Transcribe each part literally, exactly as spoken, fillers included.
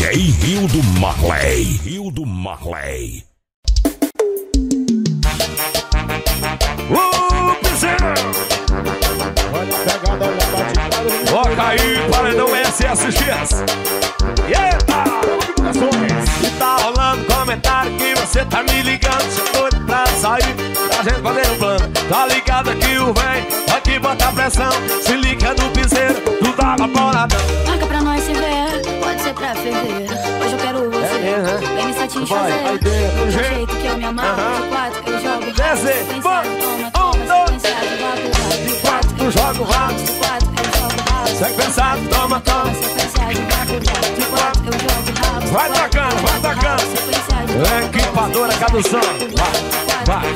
Rio do Marley. Rio do Marley. Ô, piseiro! Olha a pegada, olha a batida. Toca aí, paredão S S X. Eita! E tá rolando comentário que você tá me ligando. Sou doido pra sair, pra gente fazer um plano. Tá ligado que o vem, aqui bota pressão. Se liga no piseiro, tu dá uma boladão. Marca pra nós se ver, pode ser pra fevereiro. Hoje eu quero você, É, é, vem me satisfazer. vai, vai dentro, do jeito. jeito que eu me amarro. Aham. De quatro eu jogo Desce, rápido. vai. Toma, toma, Um, dois. sequência de vapo. De quatro Tu joga o rápido. De quatro eu jogo rápido. Segue pensado, toma, toma. Sequência de vapo. De quatro eu jogo rápido. Vai tacando, vai tacando. Sequência de vapo. Equipadora Cadução. Vai, vai,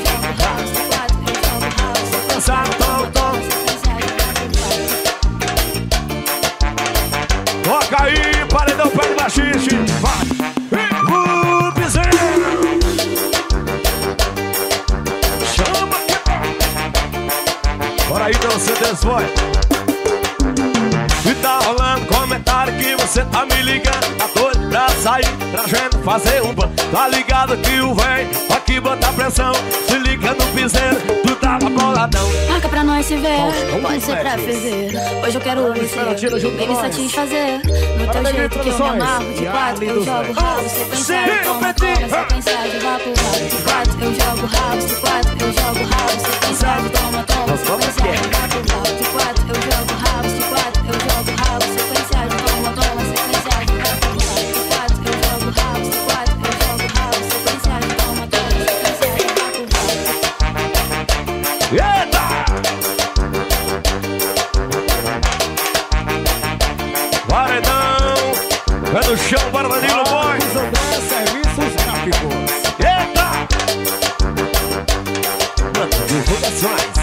vai. Pensado, toma, toma. Toca aí, paredão pé de baixiste. Vai. O piseiro. Chama que... Bora aí, então você desvoia. E tá rolando comentário que você tá me ligando. Tá doido pra sair, pra gente fazer um ban. Tá ligado que o vem, aqui bota pressão. Se liga no piseiro, tu tá na boladão. Marca pra nós se ver, pode ser pra fevereiro. Hoje eu quero você, vem me satisfazer. No teu jeito que eu me amarro. De quatro eu jogo rabo. Sequência de toma, toma. Sequência de vapo, vapo. De quatro eu jogo rabo. De quatro eu jogo rabo. Sequência de toma, toma. Sequência de vapo, vapo. De quatro eu jogo rabo. De quatro eu jogo rabo. Sequência de toma, toma. Sequência de vapo, vapo. De quatro eu jogo rabo. De quatro eu jogo rabo. Sequência de toma, toma. Sequência de vapo, vapo. Eita! Paredão! É no chão, para Danilo Boy! Serviços gráficos. Eita! Manda divulgações!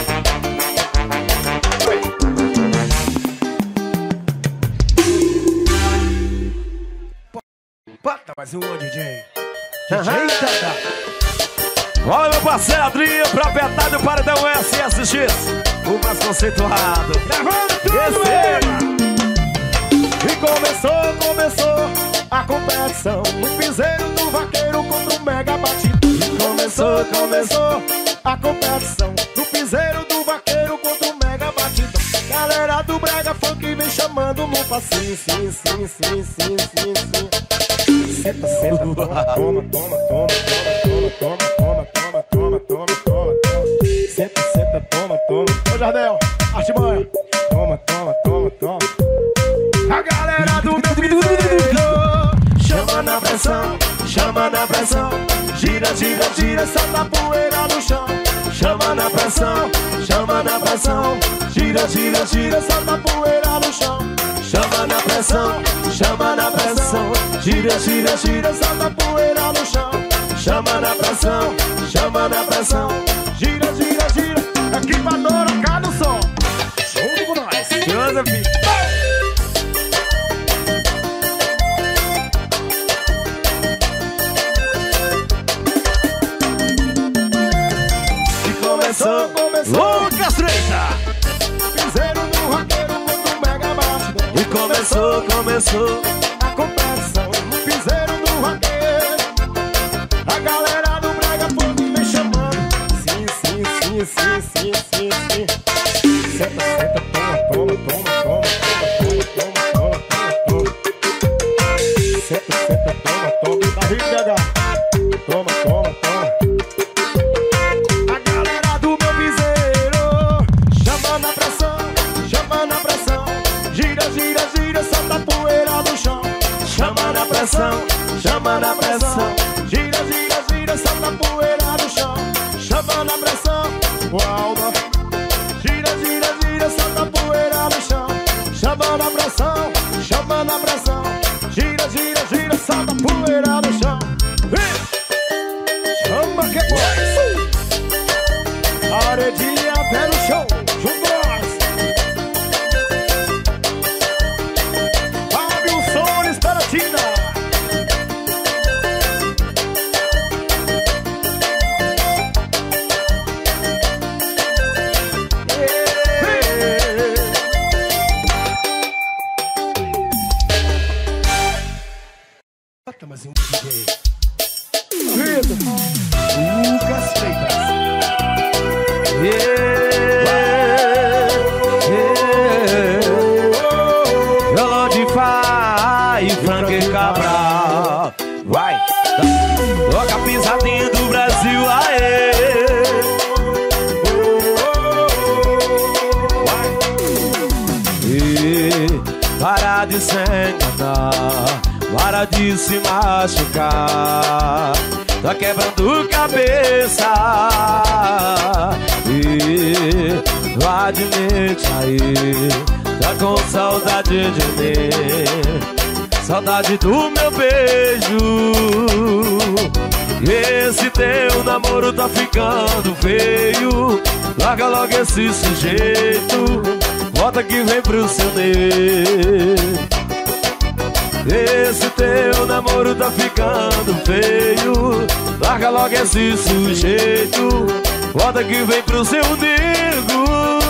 Bota mais um, D J. D J Tata. Olha meu parceiro Adriano, proprietário do Paredão S S X, o mais conceituado. Gravando tudo, Esse... E começou, começou a competição. O piseiro do vaqueiro contra o mega batido. E começou, começou a competição. O piseiro do vaqueiro contra o mega batido. Galera do brega funk vem chamando no passinho. Sim, sim, sim, sim, sim, sim. Senta, senta, toma, toma, toma, toma, toma, toma, toma, toma, toma, toma, toma. Senta, senta, toma, toma. Ô Jardel, artimanha. Toma, toma, toma, toma. A galera do meu piseiro chama na pressão, chama na pressão. Gira, gira, gira, solta a poeira no chão. Chama na pressão, chama na pressão. Gira, gira, gira, solta a poeira no chão. Chama na pressão, chama na pressão. Gira, gira, gira, solta a poeira no chão. Chama na pressão, chama na pressão. Gira, gira, gira, equipadora, cá no som. Junto com nós. Joseph. Começou, começou. Lucas Treita. Piseiro do vaqueiro contra o mega bastidão. E começou, começou a competição. No piseiro do vaqueiro. A galera do brega funk vem chamando. Sim, sim, sim, sim, sim, sim, sim. Senta, senta, toma, toma, toma, toma, toma, toma, toma, toma, toma. Senta, senta, toma, toma. Davi P H. Toma, toma, toma. Chama na pressão, gira, gira, gira, solta a poeira no chão. Chama na pressão, Alda. Gira, gira, gira, solta a poeira no chão. Chama na pressão, chama na pressão. Gira, gira, gira, solta a poeira no chão. Chama que é boy. Paredinha até no chão, junto nós. Fábio Soares para Tina. Bota mais um D J. Vitor Lucas Freitas. Yeah, yeah. Violão de Fá e Frank Cabral. Vai, toca a pisadinha do Brasil, aê. Para de se enganar, para de se machucar. Tá quebrando cabeça e vai admite aí. Tá com saudade de mim, saudade do meu beijo. Esse teu namoro tá ficando feio. Larga logo esse sujeito, volta que vem pro seu ner. Esse teu namoro tá ficando feio. Larga logo esse sujeito, volta que vem pro seu nego.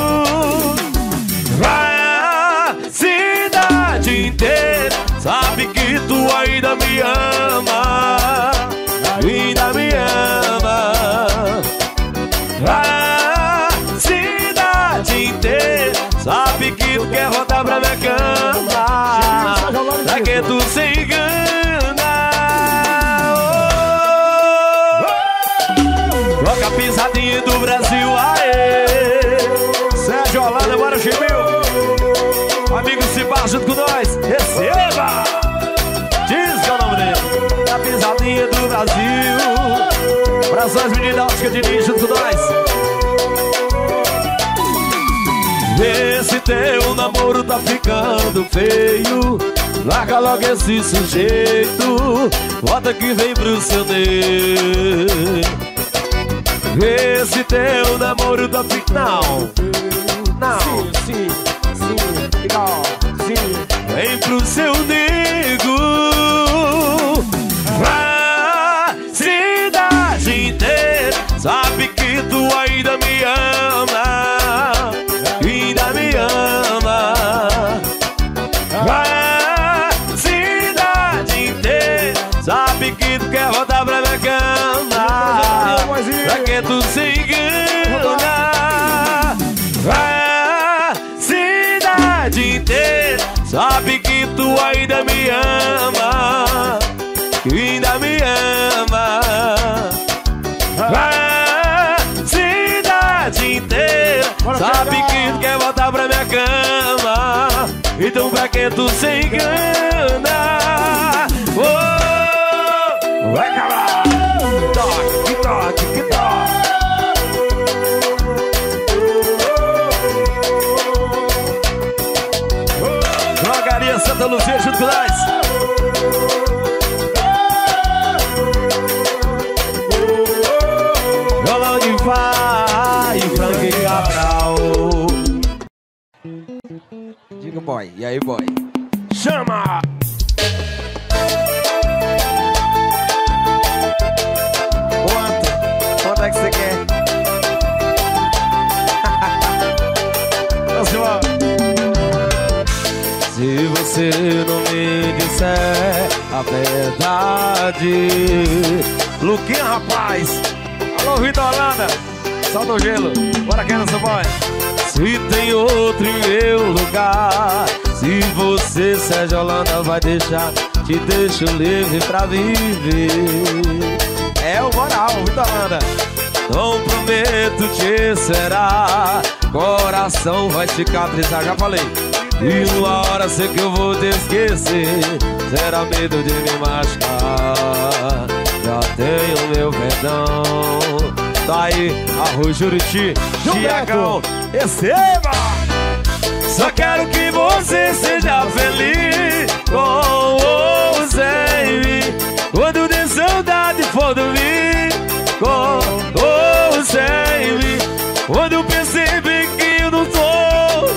Vai a cidade inteira sabe que tu ainda me ama, ainda me ama. A cidade inteira sabe que tu quer voltar pra minha cama, pra que tu se engana. Oh, toca a pisadinha do Brasil, aê. Sérgio Holanda, bora Chimil. Amigo Cipá junto com nós, receba. Diz que é o nome dele. A pisadinha do Brasil. Abrações, meninas da Ótica de Ninho junto com nós. Esse teu namoro tá ficando feio. Larga logo esse sujeito, volta que vem pro seu ner. Esse teu namoro tá ficando. Não, sim, sim, sim, legal, sim. Vem pro seu nego. A cidade inteira sabe que tu ainda me ama, ainda me ama. A cidade inteira sabe que tu quer voltar pra minha cama, pra que tu se engana. A cidade inteira sabe que tu ainda me ama, ainda me ama. A cidade inteira sabe que tu quer voltar pra minha cama, então pra que tu se engana? Oh, vai acabar. Toque, que toque, que toque. Drogaria Santa Luzia junto com nós. Violão de Fá e Frank Cabral. Diga, boy. E aí, boy? Chama! Quanto? Quanto é que você quer? Se você não me disser a verdade. Luquinha, rapaz. Alô, Vitor Holanda. Salve o gelo. Bora aqui no seu boy. Se tem outro em meu lugar, se você, Sérgio Holanda, vai deixar, te deixo livre pra viver. É o moral, Vitor Holanda. Não prometo te será, coração vai cicatrizar, já falei. E uma hora sei que eu vou te esquecer, será medo de me machucar. Já tenho meu perdão. Tá aí, Arroz Juriti, Tiagão, receba! Só quero que você seja feliz com ou sem mim. Quando de saudade for dormir, com ou sem mim. Quando eu perceber que eu não tô,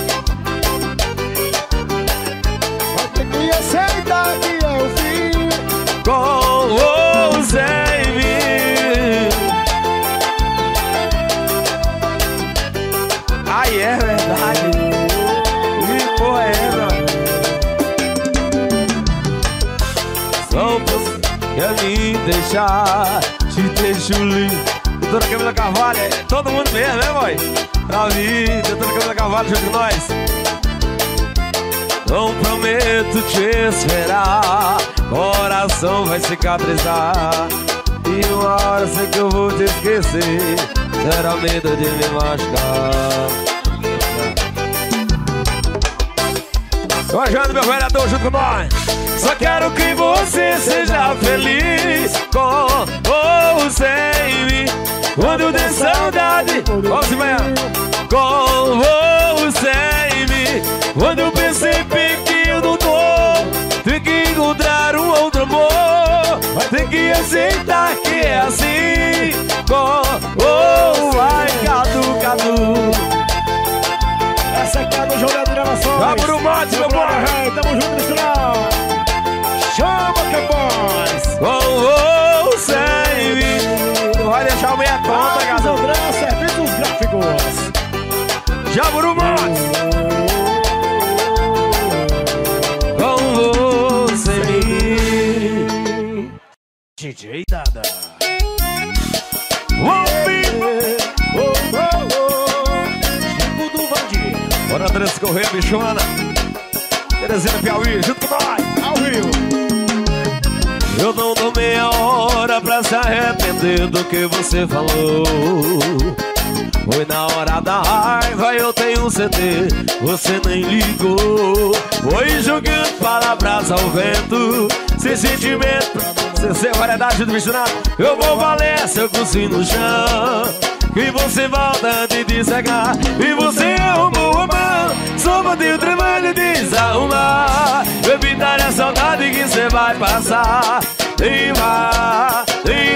vai ter que aceitar que é o fim. com ou sem mim. Ai, é verdade. deixar, te deixo livre. Doutora Camila Carvalho, é todo mundo mesmo, né, boy? Pra ouvir, doutora Camila Carvalho junto com nós. Não prometo te esperar, coração vai cicatrizar. E uma hora sei que eu vou te esquecer, será medo de me machucar. Rojando, meu vereador, junto com nós. Só quero que você seja feliz com ou sem mim. Quando der saudade, vamos embora. Com ou sem mim. Quando eu percebi que eu não tô, tem que encontrar um outro amor. Tem que aceitar que é assim. Com ou vai, cadu, cadu. Essa aqui é do Jogo de Gravações. Vamos no mate, meu boy. Tamo junto no final. Chama que é boys. Com ou sem mim. Não vai deixar o meia conta, Carlos André, serviços gráficos. Jaburu Mate. Com você mim. D J Dada. Oh, oh, oh, oh. Chico do Vandir. Bora, Andrés Correia, bichona. Teresina Piauí, junto com nós. Ao Rio. Eu não dou meia hora pra se arrepender do que você falou. Foi na hora da raiva, eu tenho um C D, você nem ligou. Foi jogando palavras ao vento, sem sentimento, sem ser variedade do misturado. Eu vou valer seu cozinho no chão, que você volta de descegar. E você arrumou a mão, só bateu o trabalho de desarrumar. Evitar a saudade que você vai passar. E vá, e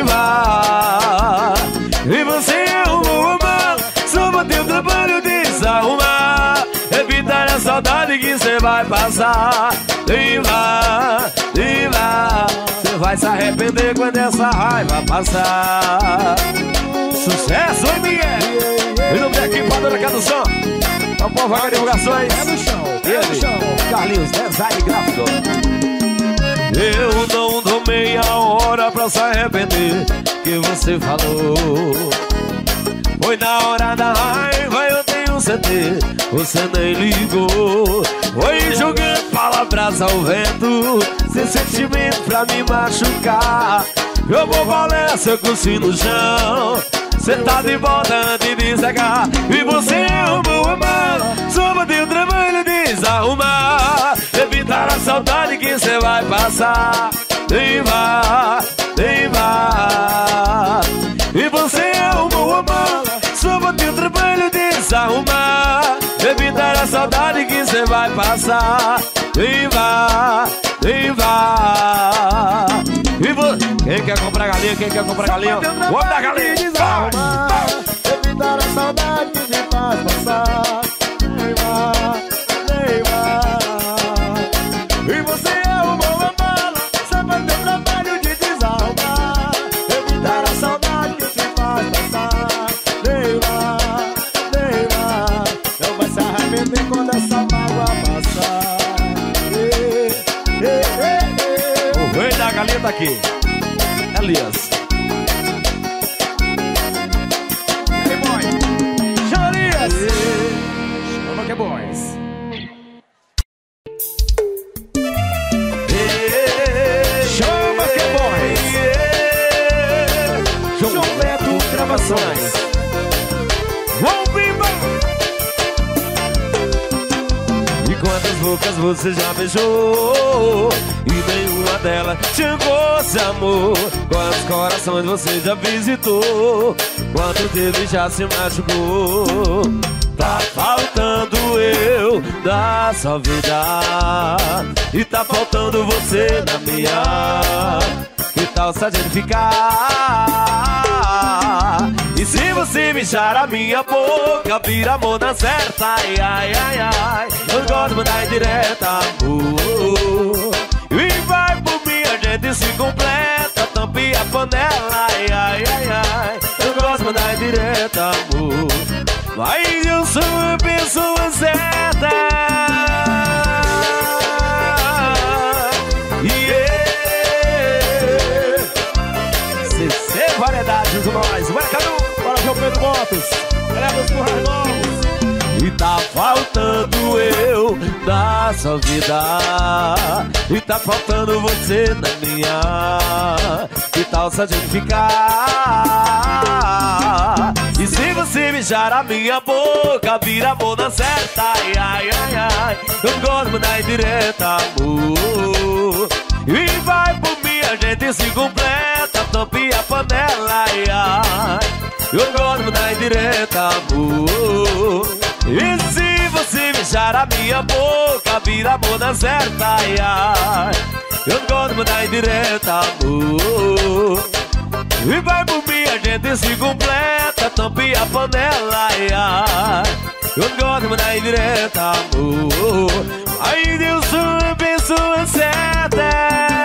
vá. E você arrumou a mão, só bateu o trabalho de desarrumar. Evitar a saudade que você vai passar. E vá, e vá. Você vai se arrepender quando essa raiva passar. Sucesso, hein, Miguel? Em nome da equipe Padrão da Som, o povo H Divulgações. É no chão, é no Ele, chão. Carlinhos, design gráfico. Eu não dou meia hora pra se arrepender que você falou. Foi na hora da raiva, eu tenho um C D, você nem ligou. Foi jogando palavras ao vento, sem sentimento pra me machucar. Eu vou valer seu cozinho no chão, cê tá de volta de descegar. E você arrumou a mão, só bateu o trabalho de desarrumar. Evitar a saudade que cê vai passar. Nem vá, nem vá. E você arrumou a mão, só bateu o trabalho de desarrumar. Evitar a saudade que cê vai passar. Nem vá, nem vá. E vo... Quem quer comprar galinha? Quem quer comprar galinha? Vamos dar galinha! Desarrumar, evitar a saudade que me faz passar. Nem vá, nem vá. E você arrumou a mala, só pra ter trabalho de desarrumar. Evitar a saudade que te faz passar. Nem vá, nem vá. Não vai se arrepender quando essa mágoa passar. Ei, ei, ei, ei. O rei da galinha tá aqui, Elias. Hey boy, Jarias. Chama que é boys. Chama que é boys. João Beto Gravações. Vamos viva! E quantas bocas você já beijou? E nenhuma delas te fosse amor. Quantos corações você já visitou? Quanto dele já se machucou? Tá faltando eu da sua vida, e tá faltando você na minha. Que tal se a gente ficar? E se você beijar a minha boca, vira amor na certa. Ai, ai, ai, ai. Eu gosto de mandar em direta, amor. E vai por mim, a gente se completa. Tampe a panela, ai, ai, ai, ai. Eu gosto de mandar em direta, amor. Mas eu sou a pessoa certa. Yeah. junto com nós. Vai, Cadu! Bora, João Pedro Motos. Leva os currais novos. E tá faltando eu na sua vida, e tá faltando você na minha. Que tal se a gente ficar? E se você beijar a minha boca, vira amor na certa. Ai, ai, ai, ai. Eu gosto da indireta, amor. E vai por mim, a gente se completa. Tampe a panela, ai, ai. Eu gosto da indireta, amor. E se você beijar a minha boca, vira amor na certa, ai, ai. Eu gosto da indireta, amor. E vai por mim, a gente se completa. Tampe a panela, ai, ai. Eu gosto da indireta, amor. Aí Deus uma pessoa certa.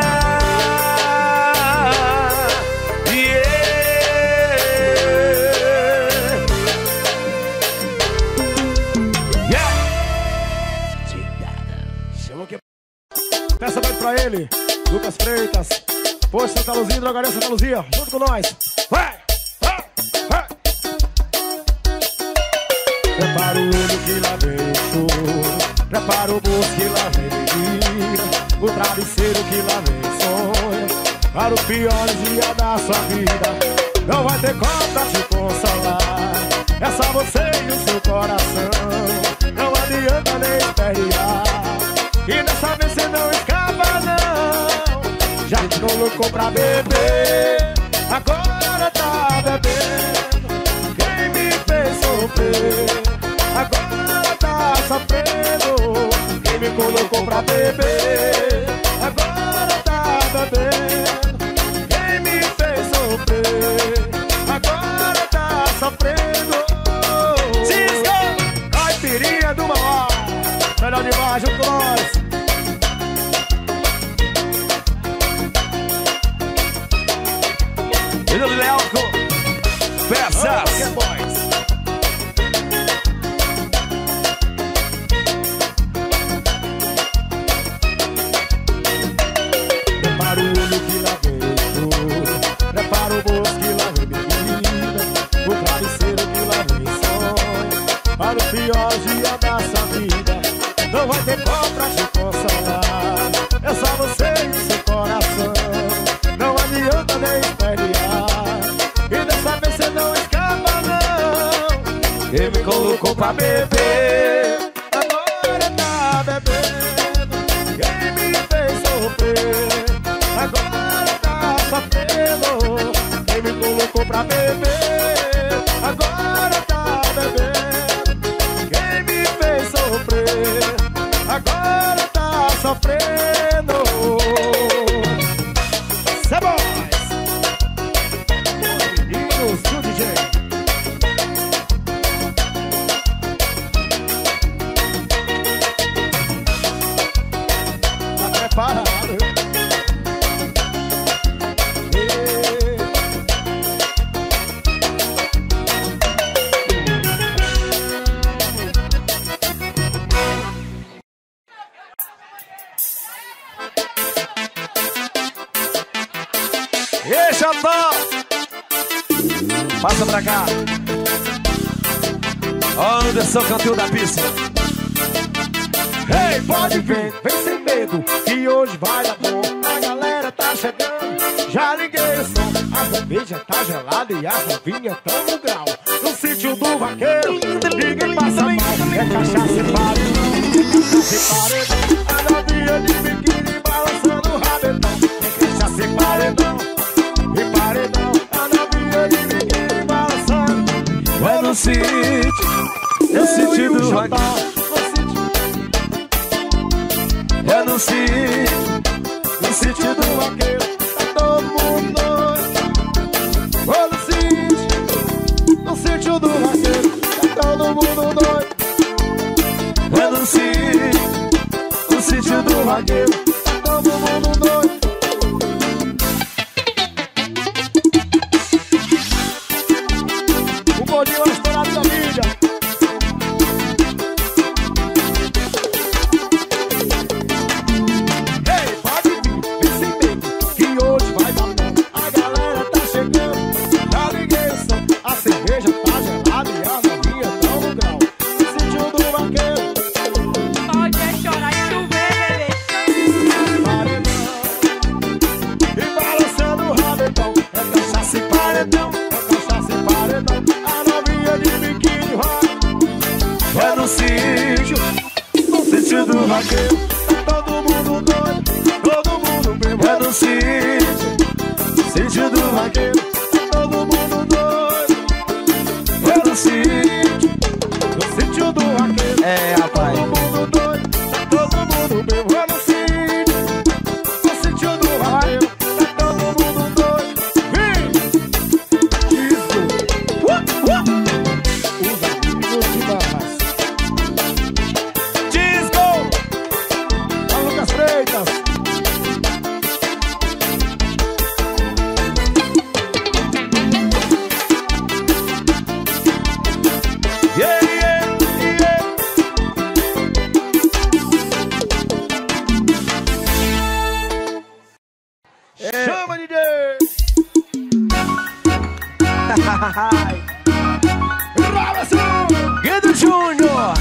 Peça bem pra ele, Lucas Freitas. Poxa, Santa Luzia, Drogaria Santa Luzia, junto com nós. Vai, vai, vai. Prepara o olho que lá vem o choro, prepara o bolso que lá vem mentira, o travesseiro que lá vem sonho. Para os piores dias da sua vida, não vai ter como pra te consolar. É só você e o seu coração, não adianta nem esperar. E dessa vez você não escapa não. Já te colocou pra beber, agora tá bebendo. Quem me fez sofrer, agora tá sofrendo. Quem me colocou pra beber, agora tá bebendo. Quem me fez sofrer, agora tá sofrendo. Cisco, caipirinha do Mauá, melhor demais junto com nós. Ele Lealco, peças. Prepara o olho que lá vem o choro, prepara o bolso que lá vem bebida, o travesseiro que lá vem sonho. Para o pior dia da sua vida, não vai ter como pra te consolar. É só você e o seu coração, não adianta nem esperar. E dessa vez você não escapa não. Quem me colocou pra beber, agora tá bebendo. Quem me fez sofrer, agora tá sofrendo. Quem me colocou pra beber, agora tá bebendo. Quem me fez sofrer, agora tá sofrendo. Cê Boys, os meninos do D J. Tá preparado? ei, Xandó, passa pra cá. Anderson, campeão da pista. Ei, pode vir, vem sem medo, que hoje vai dar bom. A galera tá chegando, já liguei o som. A cerveja tá gelada e as novinhas tão no grau. No sítio do vaqueiro, ninguém passa mal. É cachaça e paredão, cachaça e paredão. A novinha de biquíni balançando o rabetão. É cachaça e paredão, e paredão. A novinha de biquíni balançando. É no sítio, no sítio do vaqueiro. É no sítio, no sítio do vaqueiro, tá todo mundo doido. Oh, no sítio, no sítio do vaqueiro, tá todo mundo doido. é no sítio, no sítio do vaqueiro. Tá todo mundo doido. O gordinho é estourado da mídia. todo mundo doido, todo mundo bebo. É no sítio, sítio do vaqueiro. Todo mundo doido, é no sítio, no sítio do vaqueiro. É, rapaz. Todo mundo doido, todo mundo bebo. É no sítio, no sítio do vaqueiro. Todo mundo doido. Vem! Disco. Uh, uh. Os amigos de barras. Disco! A Lucas Freitas. Yeah, yeah, yeah. É. Chama, D J! Guedo Júnior!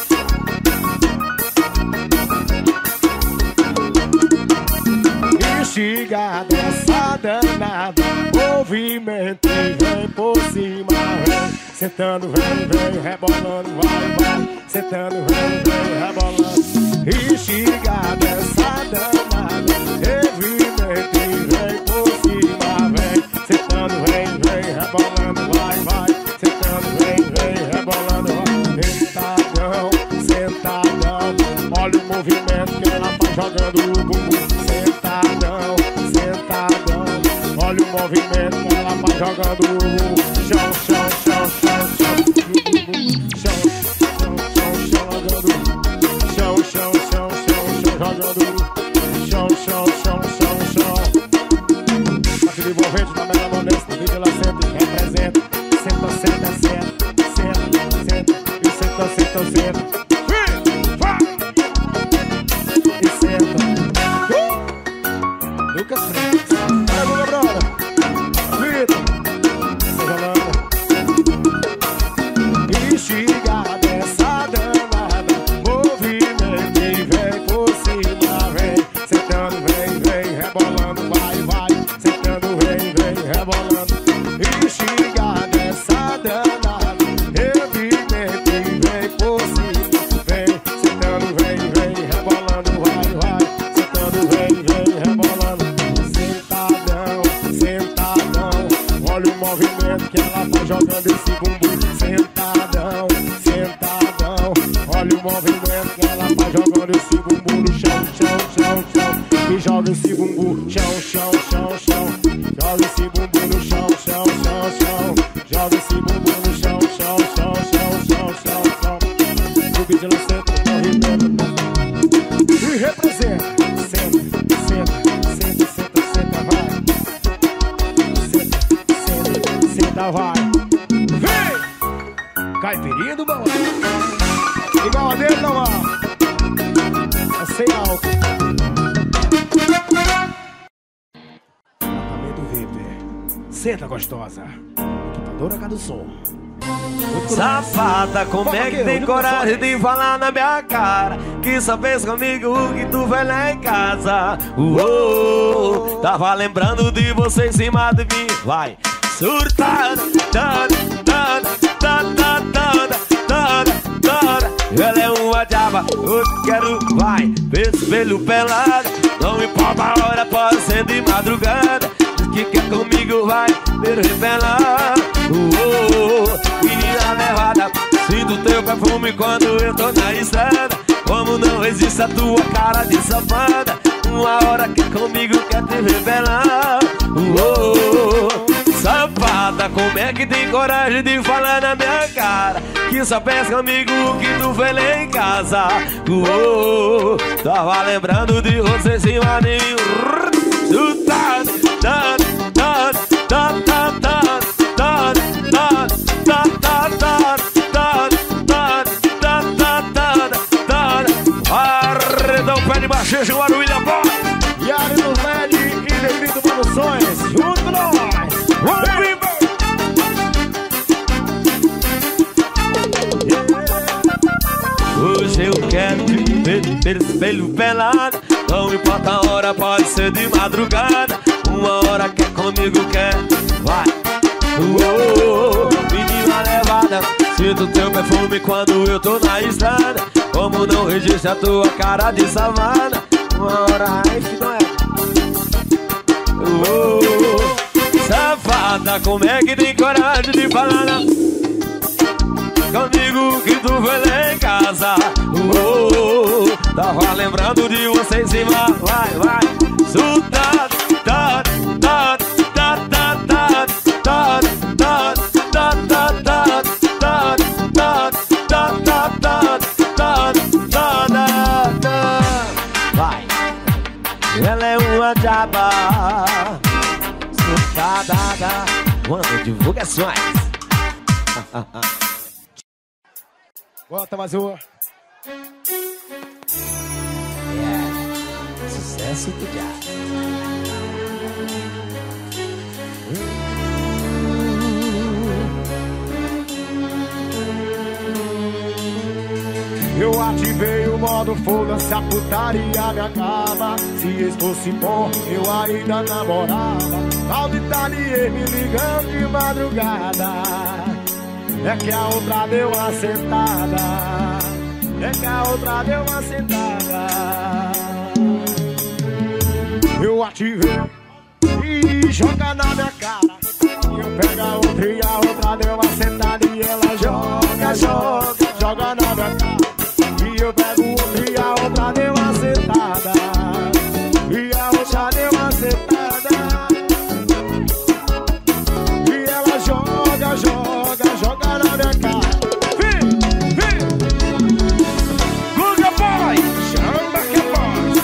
Instiga dessa danada, movimento e vem por cima, vem. Sentando, vem, vem, rebolando, vai, vai. Sentando, vem, vem, rebolando. Instiga dessa danada, movimento e vem por cima, vem. Sentando, vem, vem, rebolando, vai, vai. Sentando, vem, vem, rebolando, vai. Sentadão, sentadão, olha o movimento que ela tá jogando o bumbum. Sentadão, sentadão, olha o movimento que ela tá jogando o bumbum. Chão, chão, chão, chão, chão, chão, chão, chão, jogando. Chão, chão, chão, chão, chão, jogando. Chão, chão, chão, chão, chão. Parte de envolvente na mega monesta, vídeo ela senta e representa. Senta, senta, senta, senta, senta, e senta, senta, senta. E senta. Uh! Lucas Freitas. Vai, Guga Brother. Vitor. Instiga dessa danada, movimento e vem por cima, vem. Sentando, vem, vem, rebolando, vai, vai. Sentando, vem, vem, rebolando. Instiga dessa danada, movimento e vem por cima, vem. Sentando, vem, vem, rebolando, vai, vai. Sentando, vem, vem, rebolando. Sentadão, sentadão, olha o movimento que ela tá jogando esse bumbum. Sentadão, sentadão, olha o movimento que ela tá jogando esse bumbum no chão, chão, chão, chão. E joga esse bumbum, chão, chão, chão, chão. Joga esse bumbum no chão, chão, chão, chão. Joga esse bumbum no chão, chão, chão, chão, chão, chão, chão. O vídeo ela senta, corre, e representa. Senta, senta, senta, senta, senta, vai. Senta, senta, senta, vai. Caipirinha do balão. Igual a dele não há. É sem álcool. Tratamento V I P. Senta, gostosa. Equipadora H do som. Safada, como é que tem coragem de falar na minha cara que só fez comigo o que tu fez lá em casa? Uou, tava lembrando de você em cima de mim. Vai, surtada, tada, tada, tada, tada, tada, tada. Ela é uma diaba, eu quero, vai, espelho pelado. Não importa a hora, pode ser de madrugada. Que quer comigo, vai, me revelar. Uou, menina levada, sinto teu perfume quando eu tô na estrada. Como não existe a tua cara de safada, uma hora que comigo quer te revelar. Uou, safada, como é que tem coragem de falar na minha cara que só pensa comigo o que tu fez lá em casa? Uou, tava lembrando de você em cima de mim. Tu tá, tá, tá, tá, tá, tá, tá, tá, tá, tá, tá, tá, tá, tá, tá, tá. Arredão, pé de baixejo, o William Boy. Yari dos L e Negrito Produções. Junto nós. Vamos, viva! Hoje eu quero te ver pelo espelho pelado. Não importa a hora, pode ser de madrugada. Uma hora quer comigo, quer, vai. Uou, menina levada, sinto teu perfume quando eu tô na estrada. como não registra a tua cara de savana. Uma hora aí que não é. Oh, safada, como é que tem coragem de falar na... comigo que tu foi lá em casa? Oh, tava lembrando de você em cima. Vai, vai. Sultado, tá, tá, tá, tá, tá, tá, tá, tá, tá, tá, tá, tá, tá, tá, tá, tá, tá. Vai. Ela é uma jaba sultada. Quando divulgações. Bota mais uma. Yeah. Sucesso do jazz. Eu ativei o modo foda-se, a putaria me acaba. Se isso fosse bom, eu ainda namorava. Auditaria me ligando de madrugada. É que a outra deu uma sentada. É que a outra deu uma sentada. Eu ativei e joga na minha cara. Eu pego a outra e a outra deu uma sentada. E ela joga, joga, joga na minha cara. E eu pego o outro e a outra deu uma sentada. E a outra deu uma sentada. E ela joga, joga, joga na minha cara. Vem, vem. Guga Boy, chama que é boy.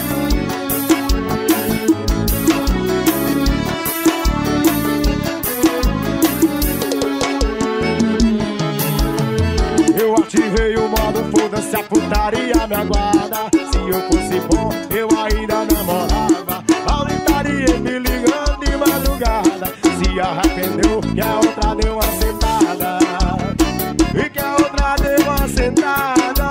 Eu ativei o modo foda-se, a putaria me aguarda. Se eu fosse bom, eu ainda namorava. Auditaria me ligando de madrugada. Se arrependeu que a outra deu uma sentada. E que a outra deu uma sentada.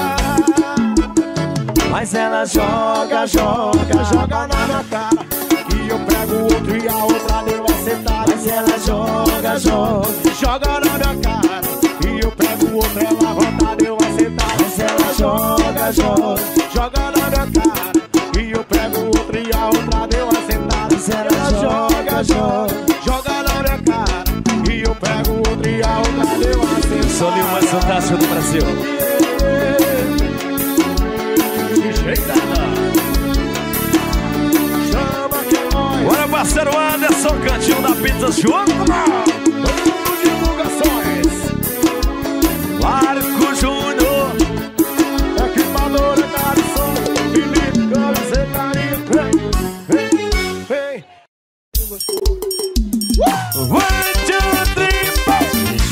Mas ela joga, joga, joga na minha cara. E eu pego o outro e a outra deu uma sentada. Mas ela joga, joga, joga na minha cara. E eu pego o outro, ela volta, deu uma sentada. Mas ela joga, joga, joga na minha cara. E eu pego o outro e a outra deu uma sentada. Mas ela joga, joga, joga na minha cara. E eu pego o outro e a outra deu uma sentada. Sou o mais fantástico do Brasil. Chama que é nóis. Bora, parceiro Anderson, cantinho da pizza, jogo, mano. Divulgações. Marco Júnior. Equipadora, Carson, Felipe, camisetaria. Vem, vem, vem. One, two, three, four.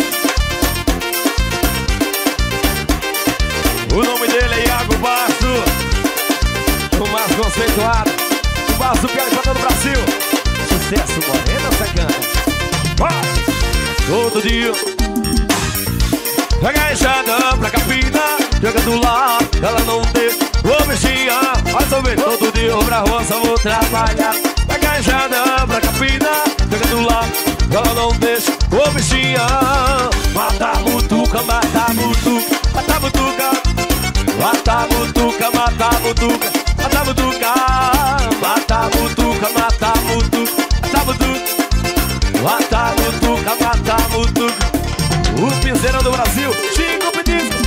O nome dele é Iago Basso, o mais conceituado, o Basso pior pra todo o Brasil. Sucesso, morena sacana. Vai! Todo dia pega a enxada pra capina, chegando lá, ela não deixa. Ô bichinha, vai subir. Todo dia eu pra roça vou trabalhar. Pega a enxada pra capina, chegando lá, ela não deixa. Ô bichinha, mata a mutuca, mata a mutuca, mata a mutuca. Mata a mutuca, mata a mutuca, mata a mutuca. Mata a mutuca, mata a mutuca, mata a mutuca. Mata a mutuca, mata a mutuca. O piseiro do Brasil, Chico Pedisco.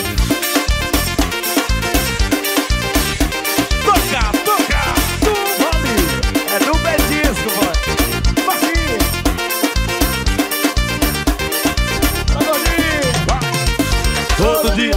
Toca, toca, tu vale. É do Pedisco, mano. Marquinhos. Todo dia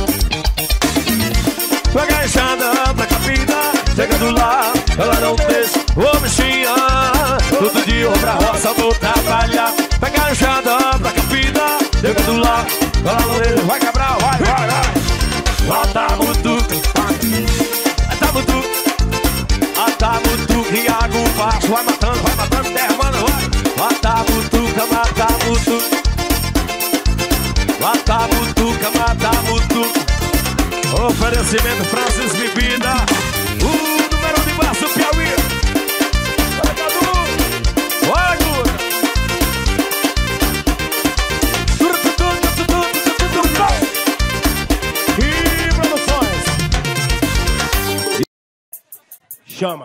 pega a enxada pra capina, chegando lá, ela não deixa. Ô bichinha, todo dia eu pra roça vou trabalhar. Pega a enxada pra capina, chegando lá, ela não deixa. Vai Cabral, vai, vai, vai. Mata a mutuca, mata a mutuca, mata a mutuca. Iago Basso, vai matando, vai matando, derramando, vai. Mata a mutuca, mata a mutuca. Mata a mutuca, mata a mutuca. Oferecimento Francis Bebida, o número de Basso Piauí. Vai, Cadu! Vai, Gura! E produções. chama.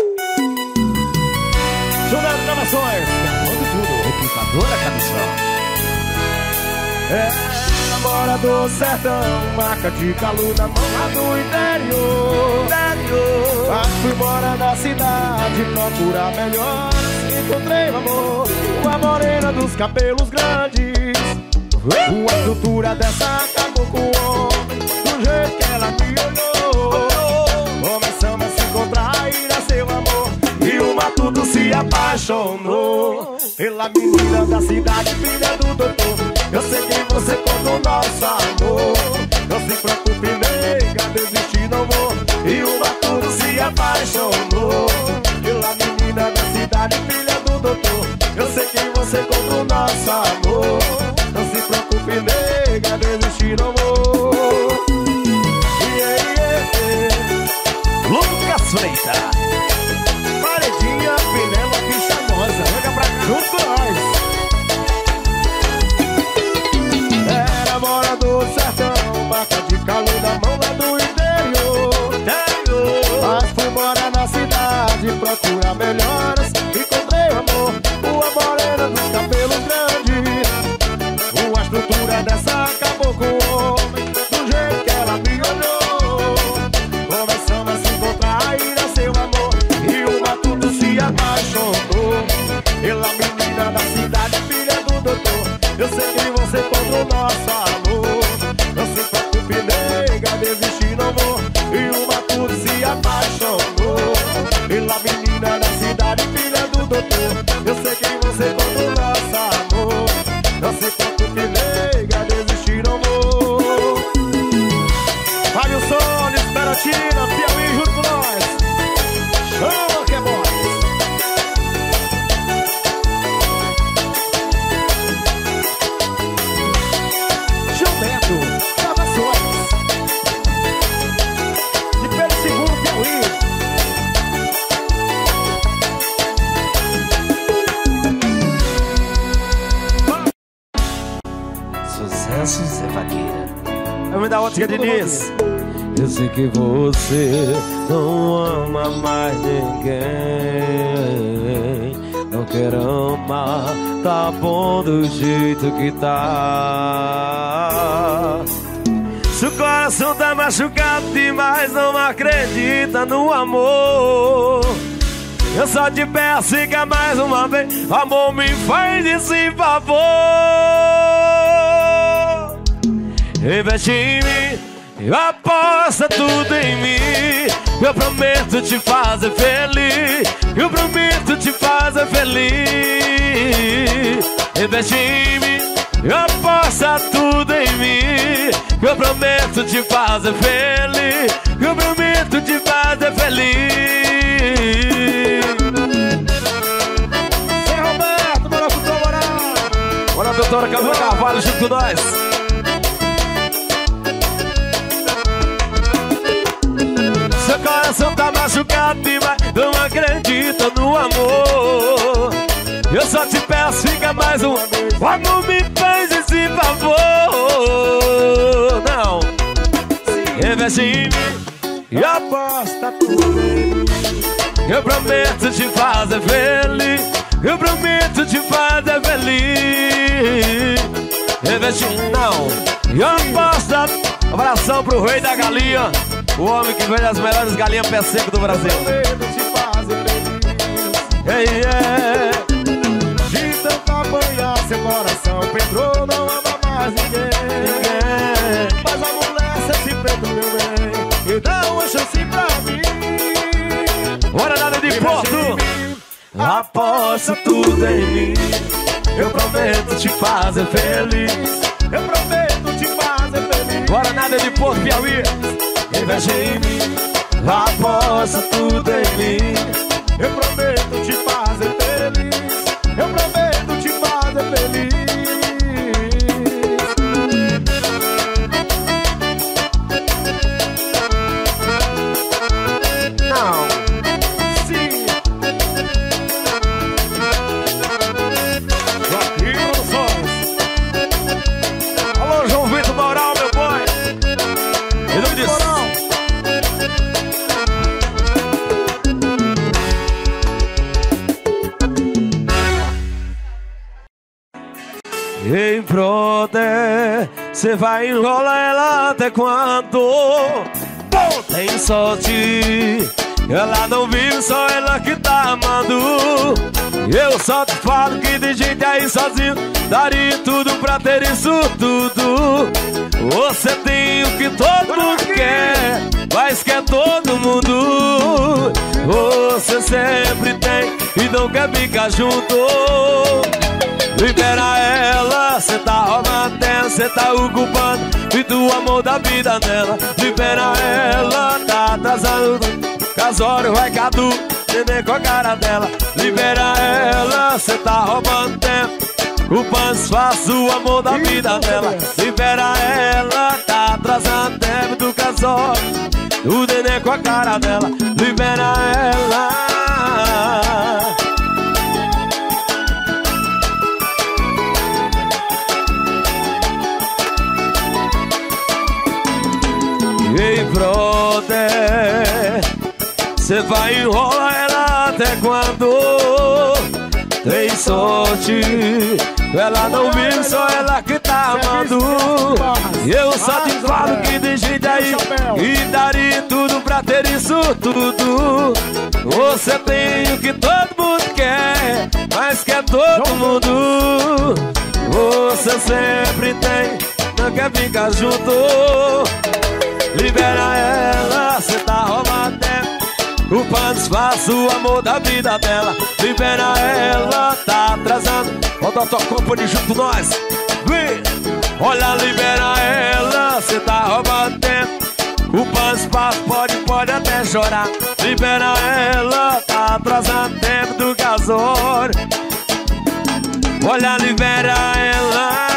Sonando Gravações, gravando tudo. Equipadora Cabeção. É, namora do sertão, marca de calor na mão lá do interior. Mas fui morar na cidade, procurar melhor. Encontrei o amor, uma morena dos cabelos grandes. A estrutura dessa acabou com o homem, do jeito que ela me olhou. Começamos a se encontrar e nasceu amor, e o matuto se apaixonou pela menina da cidade, filha do doutor. Eu sei que você conta o nosso amor. Não se preocupe, nega, desistir não vou. E o matuto se apaixonou pela menina da cidade, filha do doutor. Eu sei que você conta o nosso amor. Não se preocupe, nega, desistir não vou. Yeah, yeah, yeah. Lucas Freitas. Paredinha, Penélope Chamosa, chega pra cá junto com nós. Era morador do sertão, marca de calor na mão lá do interior. Mas fui morar na cidade, procurar melhoras. Encontrei o amor, uma morena dos cabelos grandes. A estrutura dessa acabou com o homem, do jeito que ela me olhou. Começamos a se encontrar e nasceu amor, e o matuto se apaixonou pela menina da cidade, filha do doutor. Eu sei que você contra o nosso amor. Não se preocupe, nega, desistir não vou. E o matuto se apaixonou pela menina da cidade, filha do doutor. Eu sei que você contra o nosso amor. Não se preocupe, nega, desistir não vou. Rádio Sol, Esperatina, Piauí junto com nós. Chama que é bom. Gilberto, Gravações. De Pedro segundo, Piauí. Sucesso, Zé Vaqueira. Vamos dar outra, Diniz. Eu sei que você não ama mais ninguém. Não quer amar, tá bom do jeito que tá. Se o coração tá machucado demais, não acredita no amor. Eu só te peço, fica mais uma vez. Amor, me faz esse favor. Investe em mim, eu aposto tudo em mim. Eu prometo te fazer feliz. Eu prometo te fazer feliz. Investe em mim, eu aposto tudo em mim. Eu prometo te fazer feliz. Eu prometo te fazer feliz. Zé Roberto, bora pro teu moral. Bora, doutora Camila Carvalho, junto com nós. Seu coração tá machucado demais, não acredita no amor. Eu só te peço, fica mais uma vez. O amor, me faz esse favor. Não, investe em mim e aposta tudo em mim. Eu prometo te fazer feliz. Eu prometo te fazer feliz. Investe em mim, não, e aposta. Abração pro rei da galinha, o homem que vende as melhores galinhas pé seco do Brasil. Hey, yeah. De tanto apanhar seu coração, Pedro não ama mais ninguém. ninguém. Mas a mulher, cê se preto, meu bem, e dá uma chance pra mim. Bora, nada de Porto. Aposta tudo em mim. Eu prometo te fazer feliz. Eu prometo te fazer feliz. Bora, nada de Porto, Piauí. Investe em mim, aposta tudo em mim. Eu prometo te fazer feliz. Eu prometo te fazer feliz. Não, Sim. Joaquim Sons. alô, João Vitor Moral, meu boy. Em nome disso. Ei, brother, cê vai enrolar ela até quando? Bom, tem sorte, ela não vive, só ela que tá amando. Eu só te falo que tem gente aí sozinho, daria tudo pra ter isso tudo. Você tem o que todo mundo quer, mas quer todo mundo. Você sempre tem e não quer ficar junto. Libera ela, cê tá roubando dela, cê tá ocupando e do amor da vida dela. Libera ela, tá atrasando casório, vai cadu, neném com a cara dela. Libera ela, cê tá roubando tempo, o pans faz o amor da vida dela. Libera ela, tá atrasando tempo do casório, o neném com a cara dela. Libera ela. Ei, brother, cê vai enrolar ela até quando? Tem sorte, ela não vive, só ela que tá amando. Eu só te falo que tem gente aí e daria tudo pra ter isso tudo. Você tem o que todo mundo quer, mas quer todo mundo. Você sempre tem, não quer ficar junto. Libera ela, cê tá roubando tempo, o pans faz o amor da vida dela. Libera ela, tá atrasando, o doutor Company junto com nós. Vem! Olha, libera ela, cê tá roubando tempo, o pans faz, pode, pode até chorar. Libera ela, tá atrasando tempo do casório. Olha, libera ela.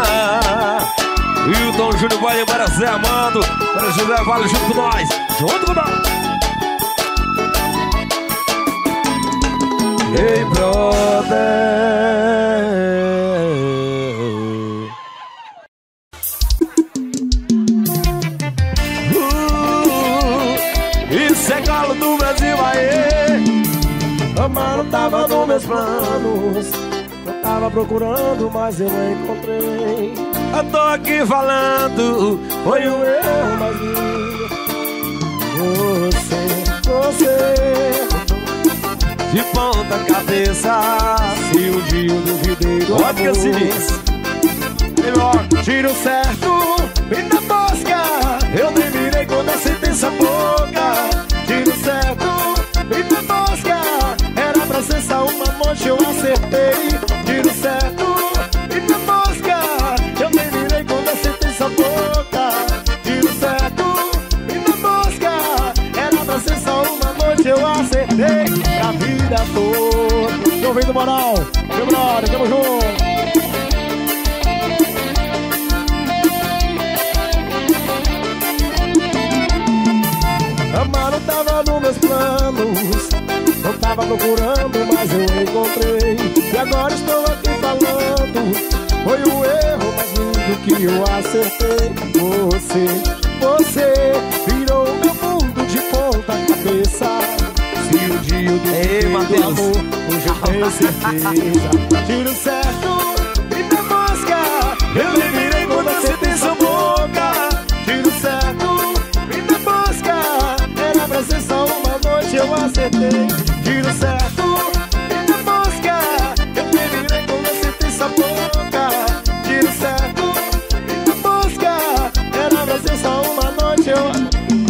E o Tom Júnior vai embora, Zé Amando, para José Vale junto com nós. Junto com nós. Ei, brother, uh, isso é galo do Brasil, aê. Amar não tava nos meus planos, eu tava procurando, mas eu encontrei. Eu tô aqui falando, foi o erro mais lindo. Você, você, de ponta cabeça. se um dia eu duvidei do Olha que se diz. Tiro certo e na mosca, eu nem virei quando a sentença boca. Tiro certo e na mosca, era pra ser só uma noite, eu acertei. Tiro certo e na mosca, eu nem virei quando a sentença boca. Tiro certo e na mosca, era pra ser só uma noite, eu acertei. Pra vida toda. Tô ouvindo moral, meu brother, tamo junto. Amar não tava nos meus planos, não tava procurando, mas eu encontrei. E agora estou aqui falando, foi o erro mais lindo que eu acertei. Você, você virou meu mundo de ponta cabeça. Se um dia eu duvidei do amor, hoje eu tenho certeza. Tiro certo e na mosca, eu me virei quando a sentença boca. Tiro certo e na mosca, era pra ser só uma noite, eu acertei. Tiro certo e na mosca, eu me virei quando a sentença boca. Tiro certo e na mosca, era pra ser só uma noite, eu acertei.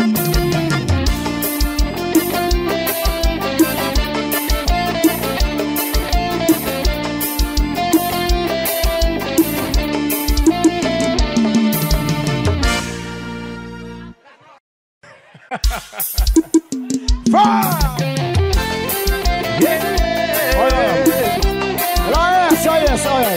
Yeah! Olha, olha essa, olha essa, olha.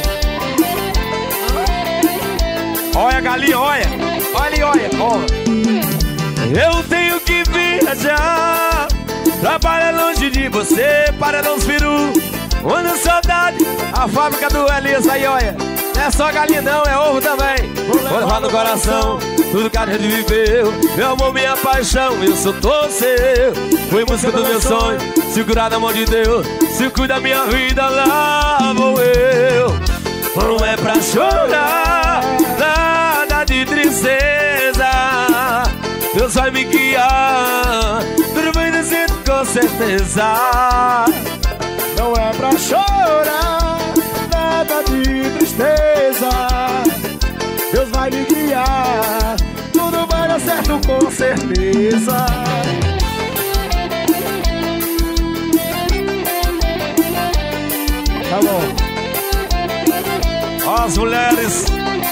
Olha, galinha, olha. Olha ali, olha. Olha. Eu tenho que viajar, trabalhar longe de você, para não firu. Onde saudade, a fábrica do Elias. Aí, olha. Não é só galinha não, é ovo também. Vou levar no coração tudo que a gente viveu. Meu amor, minha paixão, eu sou todo seu. Foi música do meu sonho, segurar na mão de Deus. Se cuida da minha vida, lá vou eu. Não é pra chorar, nada de tristeza. Deus vai me guiar, tudo vai descer com certeza. Não é pra chorar, nada de tristeza. Deus vai me guiar, tudo vai dar certo com certeza. Tá bom. As mulheres,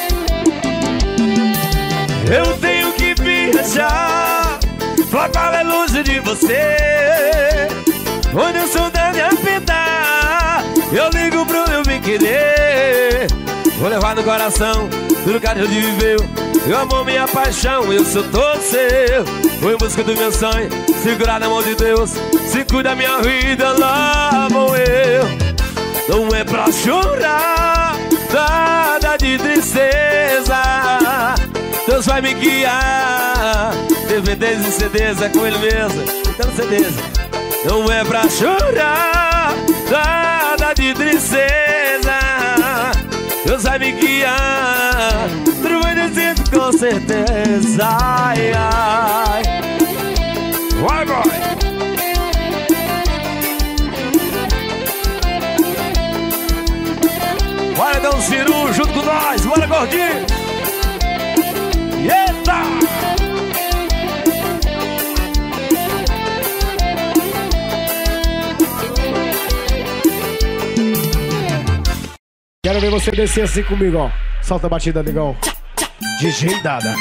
eu tenho que viajar pra qual longe de você. Onde eu sou da minha vida, eu ligo pro meu bem querer. Vou levar no coração tudo que a gente viveu. Meu amor, minha paixão, eu sou todo seu. Vou em busca do meu sonho, segurar na mão de Deus. Se cuida da minha vida, lá vou eu. Não é pra chorar, nada de tristeza. Deus vai me guiar, D V Ds e C Ds é com ele mesmo. Então C Ds. Não é pra chorar, nada de tristeza. Deus vai me guiar, tudo vai descer com certeza. Ai, ai. Vai, boy. Bora dar um ciru junto com nós, bora, gordinho. Eita! Quero ver você descer assim comigo, ó. Solta a batida, negão. D J Dada.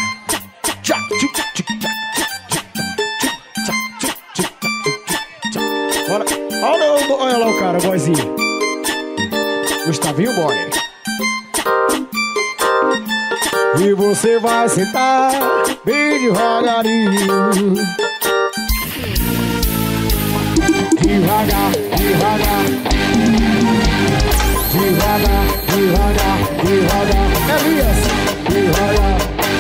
Bora. Olha, olha lá o cara, o boyzinho. Gustavinho Boy. E você vai sentar bem devagarinho. Devagar, devagar. Devagar, devagar, devagar. Elias, devagar.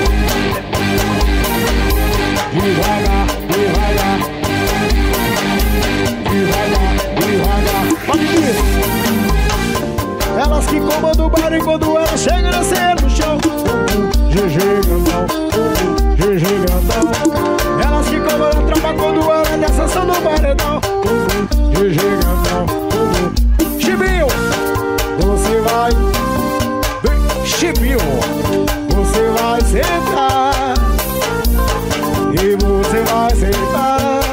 Devagar, devagar. Devagar, devagar. Pode ir. Elas que comandam o bar quando ela chega na cena no chão. G G grandão, G G grandão. Elas que comandam a tropa quando ela é nessa ação no paredão. G G grandão, Chibinho. Você vai, Chibinho, você vai sentar. E você vai sentar.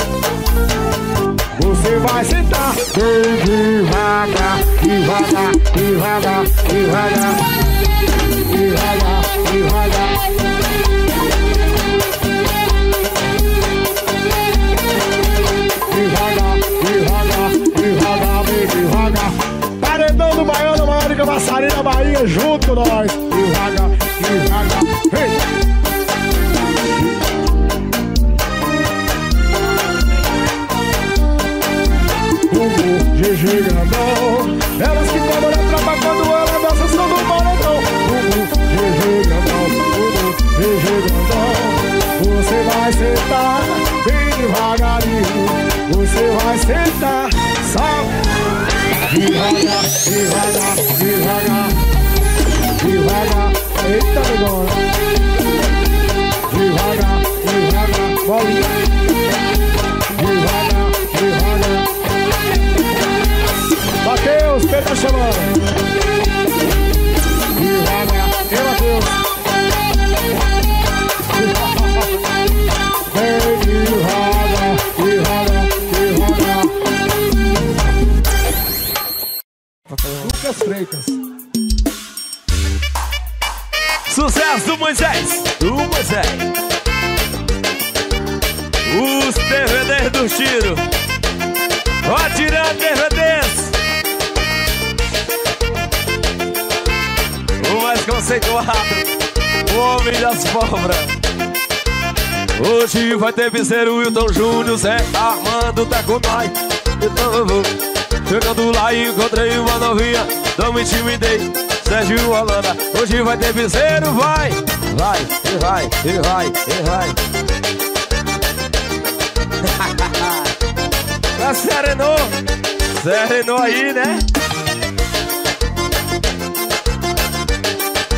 Você vai sentar. Devagar, devagar, devagar, devagar. Devagar, devagar. Devagar, devagar, devagar, bem devagar. Paredão do Baiano, Maior Massarina, Bahia, junto com nós. Devagar, devagar, hey. G G grandão. Elas que tomam na tropa quando ela dança são do paredão. G G grandão, G G grandão. Você vai sentar bem devagarinho. Você vai sentar só devagar, devagar, devagar. Devagar, eita negócio. Devagar, devagar, bolinha. Devagar, devagar. Mateus, quem tá chamando? Devagar, e Mateus? Vem devagar, devagar, devagar. Lucas Freitas. Sucesso do Moisés, do Moisés. Os D V Ds do Tiro. Ó, tirando D V Ds. O mais conceituado, o homem das pobras. Hoje vai ter Piseiro, Wilton Júnior, Zé Armando tá com nós. Então eu vou chegando lá e encontrei uma novinha, não me intimidei, Sérgio Holanda. Hoje vai ter Piseiro, vai, vai, e vai, e vai, e vai. Tá serenou, serenou aí, né?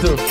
Certo.